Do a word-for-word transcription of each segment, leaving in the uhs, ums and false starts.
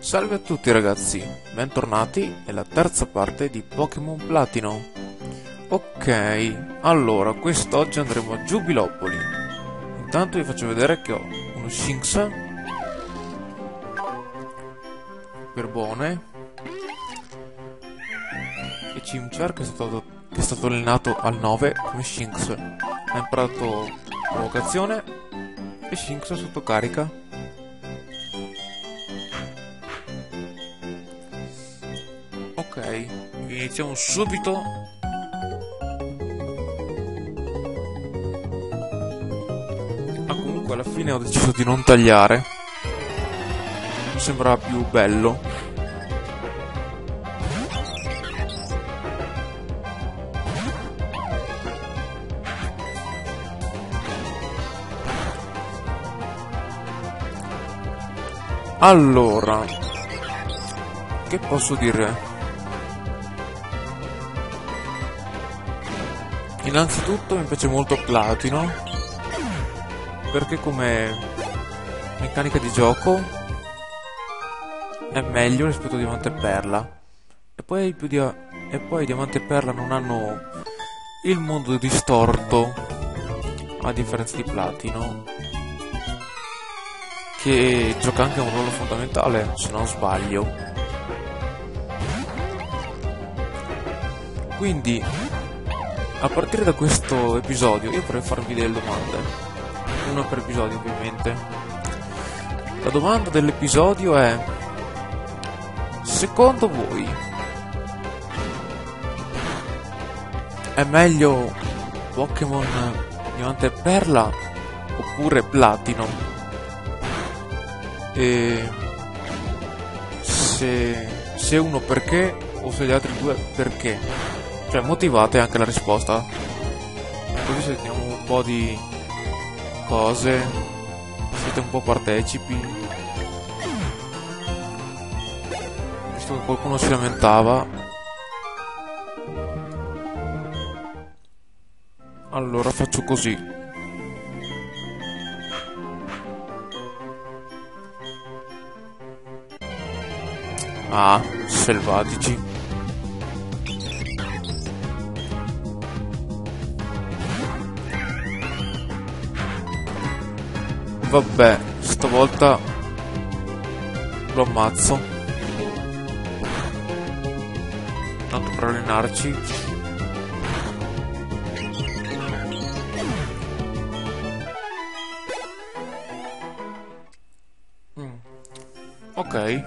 Salve a tutti ragazzi, bentornati nella terza parte di Pokémon Platino. Ok, allora quest'oggi andremo a Giubilopoli. Intanto vi faccio vedere che ho uno Shinx per buone e Chimchar che è stato, che è stato allenato al nove come Shinx. Ha imparato provocazione e Shinx sotto carica. Ok, iniziamo subito. Ah, comunque alla fine ho deciso di non tagliare. Mi sembra più bello. Allora, che posso dire? Innanzitutto mi piace molto Platino perché come meccanica di gioco è meglio rispetto a Diamante e Perla e poi, più dia- e poi Diamante e Perla non hanno il mondo distorto a differenza di Platino, che gioca anche un ruolo fondamentale se non sbaglio. Quindi a partire da questo episodio io vorrei farvi delle domande, una per episodio ovviamente. La domanda dell'episodio è: secondo voi è meglio Pokémon Diamante e Perla oppure Platino? E se, se uno perché o se gli altri due perché? Cioè motivate anche la risposta, così sentiamo un po' di cose, siete un po' partecipi, visto che qualcuno si lamentava. Allora faccio così. Ah, selvatici. Vabbè, stavolta lo ammazzo. Tanto per allenarci. Mm. Ok.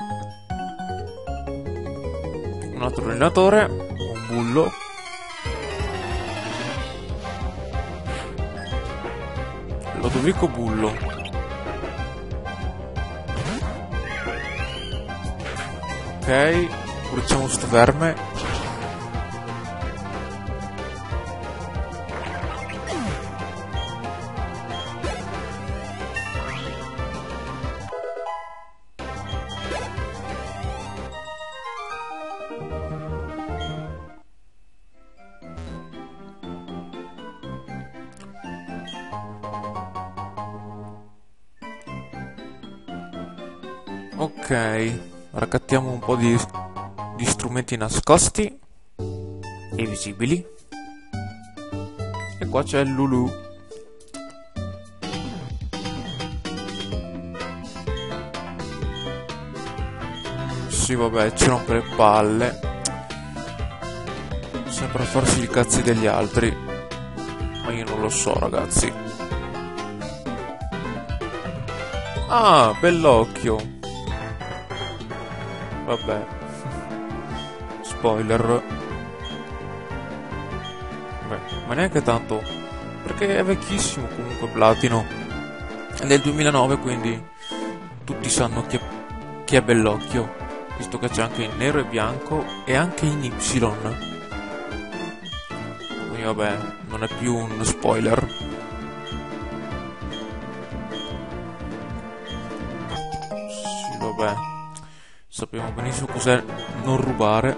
Un altro allenatore. Un bullo. Lodovico Bullo. Ok, bruciamo sto verme. Ok, raccattiamo un po' di, di strumenti nascosti e visibili. E qua c'è il Lulu. Sì, vabbè, ci rompe le palle. Sempre a farsi i cazzi degli altri. Ma io non lo so, ragazzi. Ah, bell'occhio. Vabbè, spoiler. Beh, ma neanche tanto, perché è vecchissimo comunque Platino. È del duemilanove, quindi tutti sanno chi è, chi è Bellocchio, visto che c'è anche in nero e bianco e anche in Y. Quindi vabbè, non è più un spoiler. Sì, vabbè. Sappiamo benissimo cos'è non rubare.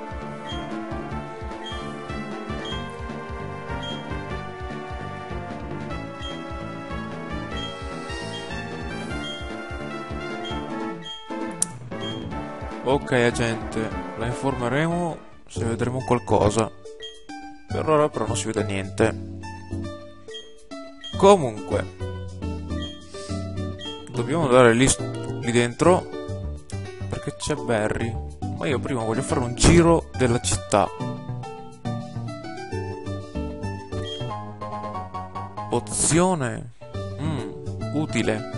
Ok, agente, la informeremo se vedremo qualcosa. Per ora però non si vede niente. Comunque, dobbiamo andare lì, lì dentro perché c'è Barry. Ma io prima voglio fare un giro della città. Pozione. Mm, utile.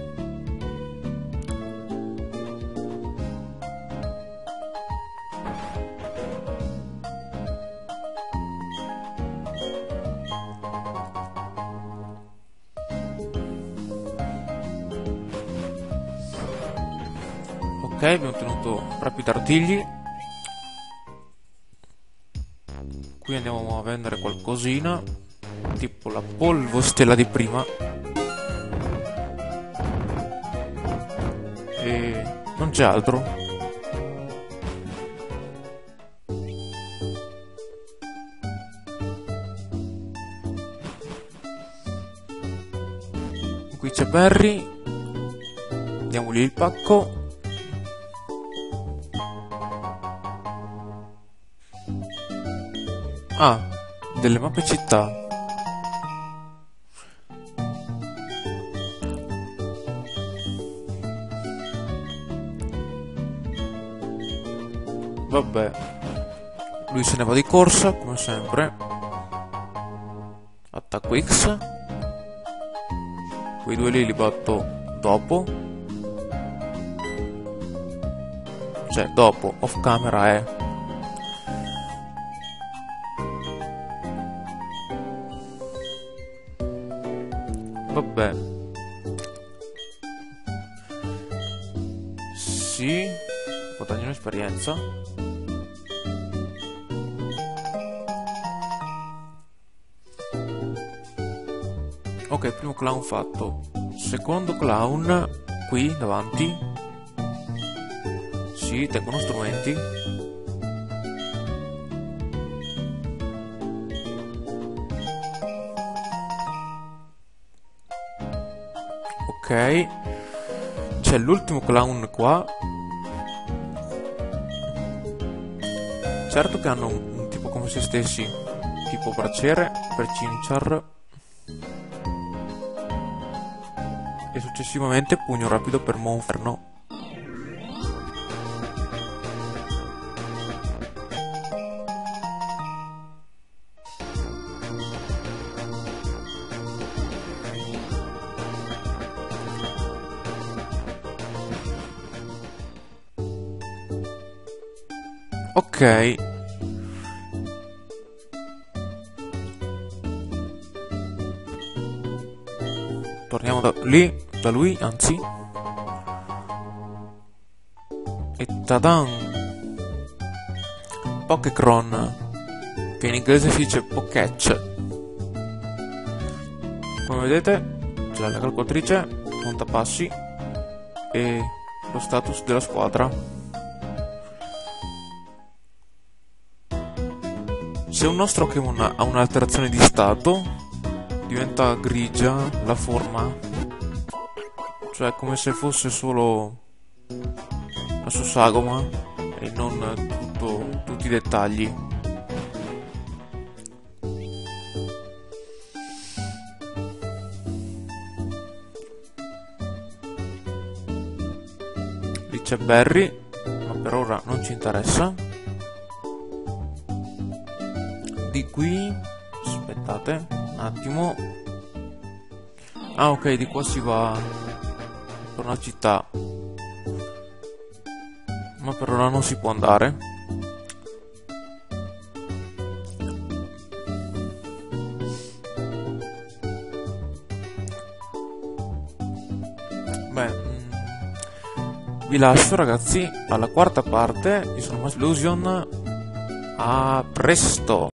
Ok, abbiamo ottenuto rapidi artigli. Qui andiamo a vendere qualcosina, tipo la polvo stella di prima. E non c'è altro. Qui c'è Barry. Diamogli il pacco. Ah, delle mappe città. Vabbè, lui se ne va di corsa, come sempre. Attacco X. Quei due lì li batto dopo. Cioè, dopo, off camera è. Vabbè. Sì, guadagno esperienza. Ok, primo clown fatto. Secondo clown, qui davanti. Sì, tengono strumenti. Ok, c'è l'ultimo clown qua. Certo che hanno un, un tipo come se stessi, tipo braciere per Cinchar e successivamente pugno rapido per Monferno. Ok. Torniamo da lì, da lui, anzi. E tadan! Pokécron, che in inglese si dice Poketch. Come vedete, c'è la calcolatrice, conta passi e lo status della squadra. Se un nostro Pokémon ha un'alterazione di stato, diventa grigia la forma, cioè come se fosse solo la sua sagoma e non tutto, tutti i dettagli. Lì c'è Barry, ma per ora non ci interessa. Di qui, aspettate un attimo. Ah, ok, di qua si va per una città, ma per ora non si può andare. Beh, mh, vi lascio ragazzi alla quarta parte di Sono Illusion. A presto!